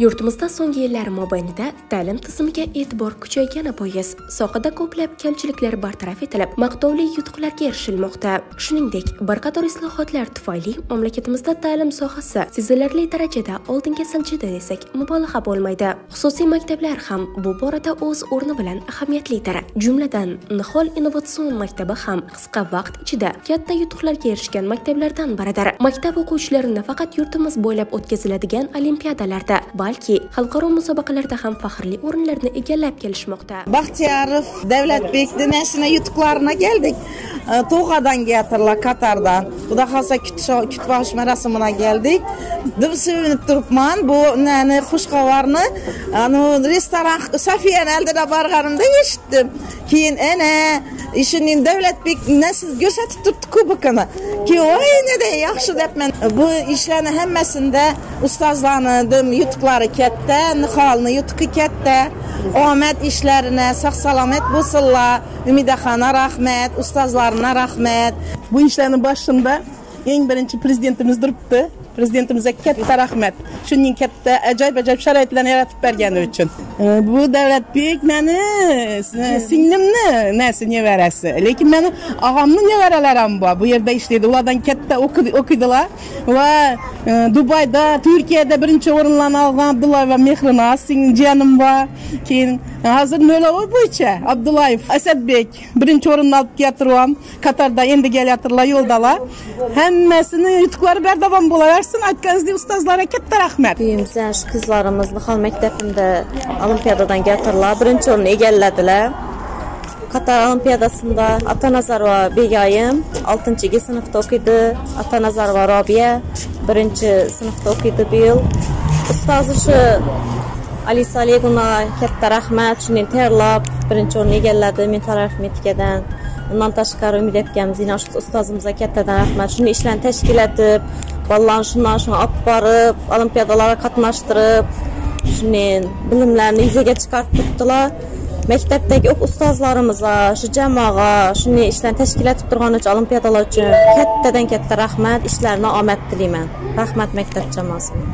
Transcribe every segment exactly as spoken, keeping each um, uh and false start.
Yurtimizda so'nggi yillar mobaynida ta'lim tizimiga e'tibor kuchaygani bois sohada ko'plab kamchiliklar bartaraf etilib, maqtovli yutuqlarga erishilmoqda. Shuningdek, bir qator islohotlar tufayli mamlakatimizda ta'lim sohasi sezilarli darajada oldinga siljidi desak mubolag'a bo'lmaydi. Xususiy maktablar ham bu borada o'z o'rni bilan ahamiyatlidir. Jumladan, Nihol innovatsion maktabi ham qisqa vaqt ichida katta yutuqlarga erishgan maktablardan biridir. Maktab o'quvchilari nafaqat yurtimiz bo'ylab o'tkaziladigan olimpiadalarda, balki xalqaro musobaqalarda ham faxrli o'rinlarni egallab kelishmoqda. Baxtiyorov, Davlatbek dinasini yutuqlarına geldik. To'g'adan getirdilar, Katardan. Xudo xolsa kutib olish marosimina geldik. Deb sevinib turibman. Bu nani xushxabarni anu restoran Safiyan aldida borganimda eshitdim. Keyin ana ishining Davlatbek nasiz ko'rsatib turibdi kubokini. Keyin voy neda yaxshi debman. Bu ishlarni hammasida ustozlarning yutuqlari katta, Niholni yutuqi katta. Omad ishlarına sog' salomat bo'lsinlar. Umidaxona rahmat, ustozlarga rahmat. Bu ishlarning boshida eng birinchi prezidentimiz turibdi. Prezidentimizga katta rahmat. Shuning katta ajoyib-ajoyib sharoitlarni yaratib bergani uchun. Bu Davlatbek meni singlimni nasi nevarasi. Lekin meni og'amning nevaralari ham bor. Bu yerda ishlaydi. Ulardan katta o'qiydilar va Dubayda, Turkiyada birinchi o'rinlarni olgan Abdullayev va Mehrinaz singlim bor. Keyin hozir Nolovoy bo'yicha Abdullayev, Asadbek birinchi o'rinni olib keltirib, Qatarda endi kelyaptilar, yo'ldalar. Hammasini yutuqlari bardavom bo'laversin. Aytganingizdek ustozlarga katta rahmat. Bizlar shu qizlarimiz Nihol maktabida olimpiadadan keltirdilar, birinchi o'rinni egalladilar. Qatar olimpiadasida Atanazarova Begoyim oltinchi sinfda o'qiydi, Atanazarova Robiya birinchi sinfda o'qiydi bu yil. Ustozi shu Alisa Leguna katta rahmat, shuni tayyorlab birinchi o'rinni egalladi mental arifmetikadan. Bundan tashqari umid etganimiz yana ustozimizga kattadan rahmat. Shuni ishlarni tashkil etib, bolalarni shundan shuni olib borib, olimpiadalarga qatnashtirib, shuni bilimlarni yuzaga chiqarib turibdilar. Maktabdagi o'q ustozlarimizga, shu jamoaga, shuni ishlarni tashkil etib turgan uchun olimpiadalar uchun kattadan katta rahmat, ishlarni omad tilayman. Rahmat maktab jamoasiga.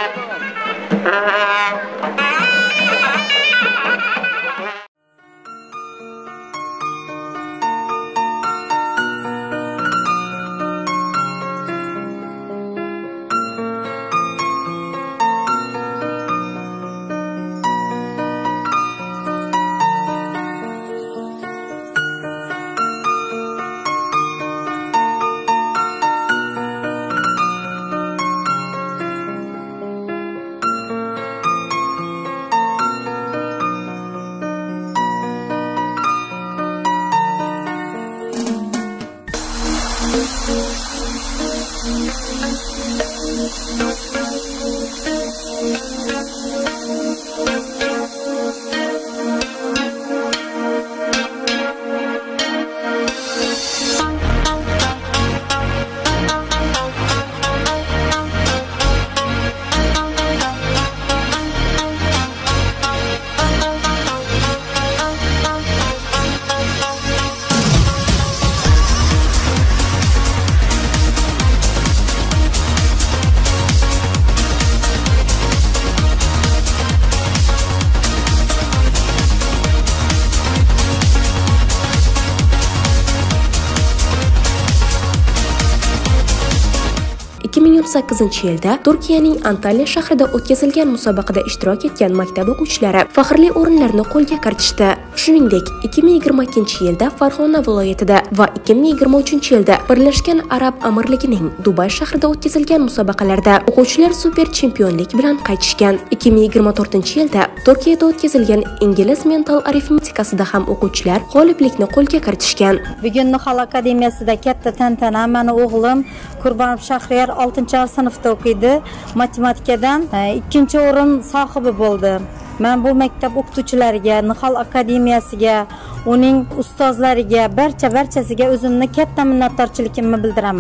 ikki ming o'n sakkizinchi yilda Turkiyaning Antalya shahrida o'tkazilgan musobaqada ishtirok etgan maktab o'quvchilari faxrli o'rinlarni qo'lga kiritishdi. Shuningdek, ikki ming yigirma ikkinchi yilda Farg'ona viloyatida va ikki ming yigirma uchinchi yilda Birlashgan Arab Amirligining Dubay shahrida o'tkazilgan musobaqalarda o'quvchilar super chempionlik bilan qaytishgan. ikki ming yigirma to'rtinchi yilda Turkiyada o'tkazilgan ingliz mental arifmetikasida ham o'quvchilar g'oliblikni qo'lga kiritishgan. Bugun Nihol akademiyasida katta tantana, meni o'g'lim Qurbonov Shahriyar oltinchi sinfda o'qiydi. Matematikadan ikkinchi o'rin sohibi bo'ldi. Men bu maktab o'qituvchilariga, Nihol akademiyasiga, uning ustozlariga, barcha barchasiga o'zimni katta minnatdorchiligimni bildiraman.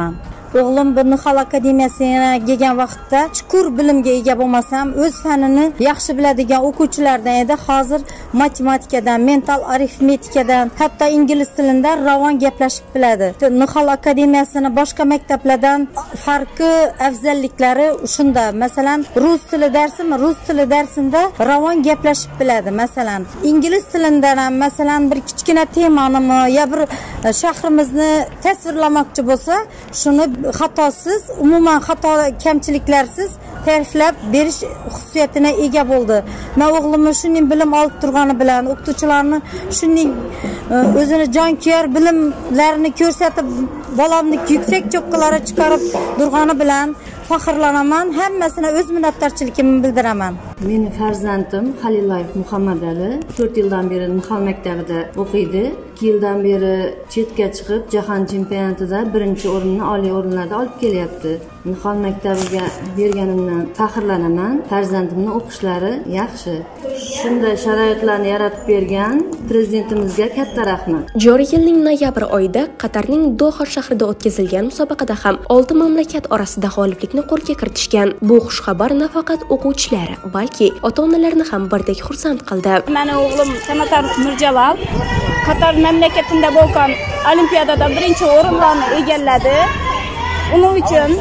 O'g'lim bir Nihol akademiyasiga kelgan vaqtda chuqur bilimga ega bo'lmasam, o'z fanini yaxshi biladigan o'quvchilardan edi. Hozir matematikadan, mental arifmetikadan, hatto ingliz tilidan ravon gaplashib biladi. Nihol akademiyasining boshqa maktablardan farqi, afzalliklari shunda. Masalan, rus tili darsimi? Rus tili darsida ravon gaplashib biladi. Masalan, ingliz tilidan ham masalan bir kichkina temanimi yo bir shahrimizni tasvirlamoqchi bo'lsa, shuni xatosiz, umuman xato kamchiliklarsiz ta'riflab berish xususiyatiga ega bo'ldi. Men o'g'limni shuning bilim olib turgani bilan, o'qituvchilarni shuning o'zini jonkuyar bilimlarini ko'rsatib, bolamni yuksak cho'qqalarga chiqarib turgani bilan faxrlanaman. Hammasini o'z minnatdorchiligimni bildiraman. Meni farzandim Halillayev Muhammad Ali to'rt yildan beri Nihol maktabida o'qiydi. ikki yildan beri chetga chiqib, jahon chempionatida birinchi o'rinni oliy o'rinlarda olib kelyapti. Nihol maktabiga berganimdan faxrlanaman. Farzandimning o'qishlari yaxshi. Shunday sharoitlarni yaratib bergan prezidentimizga katta rahmat. Joriy yilning noyabr oyida Qatarning Doha shahrida o'tkazilgan musobaqada ham olti mamlakat orasida g'oliblikni qo'lga kiritishgan. Bu xushxabar nafaqat o'quvchilar, balki ota-onalarni ham birdek xursand qildi. Meni o'g'lim Samatarov Mirjalal Qatar mamlakatida bo'lgan olimpiadada birinchi o'rinlarni egalladi. Uning uchun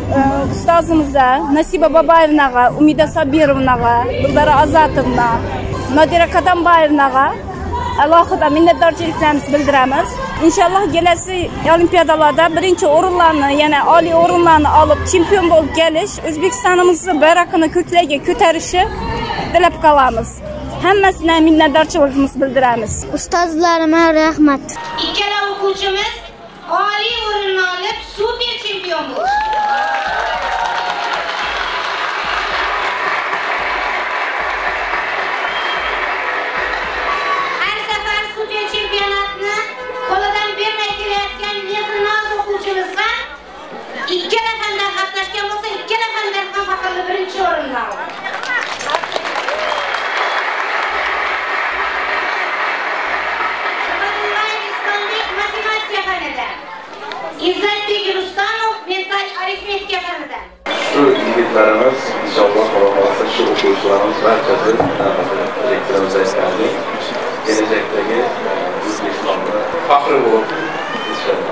ustozimizga Nasiba Babayevnaga, Umida Sabirovnaga, Dildora Azatovna, Nodira Qadambayevnaga alohida minnatdorchiliklarimizni bildiramiz. Inshaalloh kelasi olimpiadalarda birinchi o'rinlarni, yana oliy o'rinlarni olib chempion bo'lib kelish, O'zbekistonimizni bayrog'ini ko'klarga ko'tarishi tilab qolamiz. Hammasina minnatdorchiligimizni bildiramiz. Ustozlarimga rahmat. Ikkala o'quvchimiz oliy o'rinni olib super chempion bo'ldi. Har safar super chempionatni qo'lidan bermay kelayotgan mehrinoz o'quvchimiz ham ikkala fandan qatnashgan bo'lsa, ikkala fandan ham faqat birinchi o'rinni oldi. İzzatbek Rustamov mental arifmetika fanidan. Shu yigitlarimiz inshaalloh xohlasa shu o'quvchilarimiz barchasi rektorimiz aytgandek kelajakdagi O'zbekistonda faxri bo'lib inshaalloh.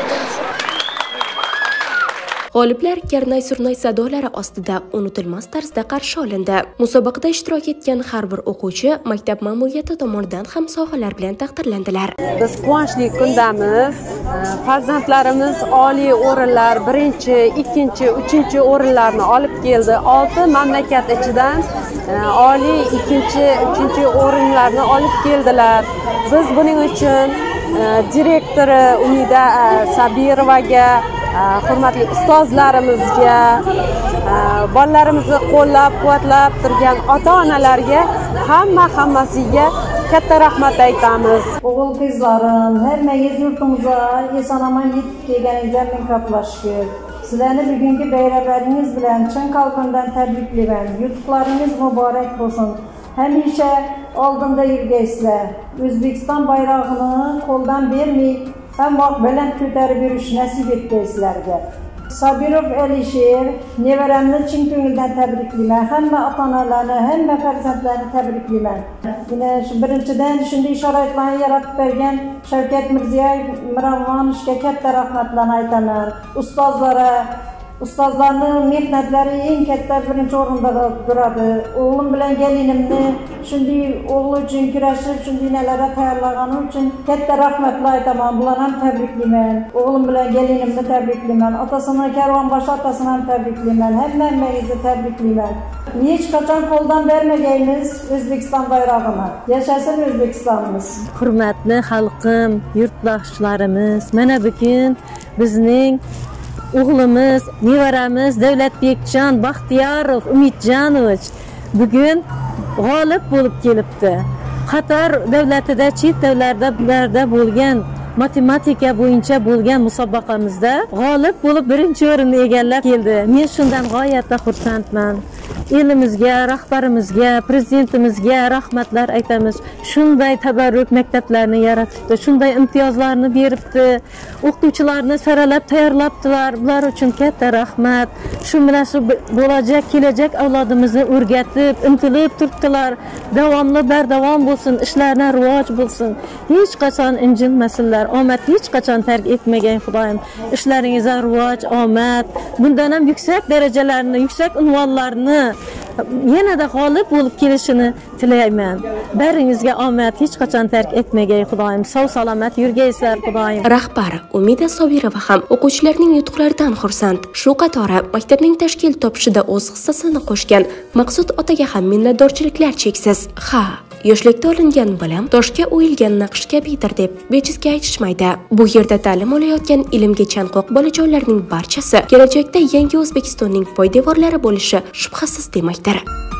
G'oliblar karnay-surnay sadolari ostida unutilmas tarzda qarshi olindi. Musobaqada ishtirok etgan har bir o'quvchi maktab ma'muriyati tomonidan ham sovg'alar bilan taqdirlandilar. Biz quvonchli kundamiz. Farzandlarimiz oliy o'rinlar, birinchi, ikkinchi, uchinchi o'rinlarni olib keldi. olti mamlakat ichidan oliy ikkinchi, uchinchi o'rinlarni olib keldilar. Biz buning uchun direktori Umida Sabirovaga, hurmatli ustozlarimizga, bolalarimizni qo'llab-quvvatlab turgan ota-onalarga, hamma hammasiga katta rahmat aytamiz. O'g'il qizlarim, hammangiz yurtimizga eson-omon yetib kelganingizdan ming qatla shukr. Sizlarni bugungi bayramlaringiz bilan chin qalbimdan tabriklayman. Yutuqlaringiz muborak bo'lsin. Hamisha oldinda yurgaysizlar. O'zbekiston bayrog'ini qo'ldan bermay, hamma bilan ko'tarib yurish nasib etdi sizlarga. Sabirov Alisher, nevaramni chin ko'ngildan tabriklayman. Hamma ota-onalarni, hamma farzandlarni tabriklayman. Yana shu birinchidan shunday sharoitlarni yaratib bergan Shavkat Mirziyoyev Miromonovga katta rahmatlarni aytaman. Ustozlara, ustozlarning mehnatlari eng katta birinchi o'rinda turadi. O'g'lim bilan kelinimni shunday o'g'li uchun kurashib, shunday nalarga tayyorlaganim uchun katta rahmatlar aytaman. Bularni ham tabriklayman. O'g'lim bilan kelinimni tabriklayman. Otasini, karvonboshi otasini ham tabriklayman. Hammangizni tabriklayman. Hech qachon qo'ldan bermagaymiz O'zbekiston bayrog'ini. Yashasin O'zbekistonimiz. Hurmatli xalqim, yurtdoshlarimiz, mana bugun bizning o'g'limiz, nevaramiz Davlatbekjon Baxtiyorov Umidjonovich bugun g'olib bo'lib kelibdi. Qatar davlatida, chet davlatlarda bo'lgan matematika bo'yicha bo'lgan musobaqamizda g'olib bo'lib birinchi o'rinni egallab keldi. Men shundan g'oyatda xursandman. Elimizga, rahbarimizga, prezidentimizga rahmatlar aytamiz. Shunday tabarruk maktablarni yaratibdi, shunday imtiyozlarni beribdi, o'qituvchilarni saralab tayyorlabdilar. Bular uchun katta rahmat. Shu bilan shu bo'lajak, kelajak avlodimizni o'rgatib, intilib turibdilar. Davomli bardavom bo'lsin, ishlardan rivoj bo'lsin. Hech qachon injinmasinlar. Omad hech qachon tark etmagan Xudoyim. Ishlaringizga rivoj, omad, bundan ham yuksak darajalarni, yuksak unvonlarni yanada g'olib bo'lib kelishini tilayman. Baringizga omad hech qachon tark etmagay Xudoyim. Sog' salomat yurgaysizlar Xudoyim. Rahbar Umida Sobirova ham o'quvchilarning yutuqlaridan xursand. Shu qatori maktabning tashkil topishida o'z hissasini qo'shgan Maqsud otaga ham minnatdorchiliklar cheksiz. Ha, yoshlikda olingan bilim toshga o'yilgan naqsh kabidir deb bejizga aytishmaydi. Bu yerda ta'lim olayotgan ilmga chanqoq bolajonlarning barchasi kelajakda yangi O'zbekistonning poydevorlari bo'lishi shubhasiz demakdir.